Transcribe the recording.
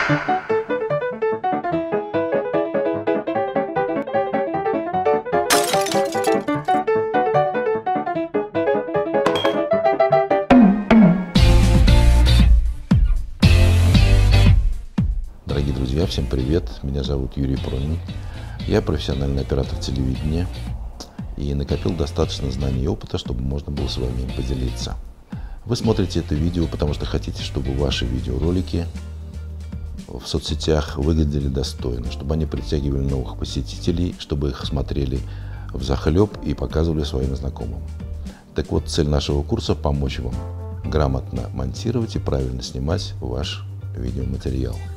Дорогие друзья, всем привет! Меня зовут Юрий Пронин. Я профессиональный оператор телевидения и накопил достаточно знаний и опыта, чтобы можно было с вами им поделиться. Вы смотрите это видео, потому что хотите, чтобы ваши видеоролики в соцсетях выглядели достойно, чтобы они притягивали новых посетителей, чтобы их смотрели взахлеб и показывали своим знакомым. Так вот, цель нашего курса – помочь вам грамотно монтировать и правильно снимать ваш видеоматериал.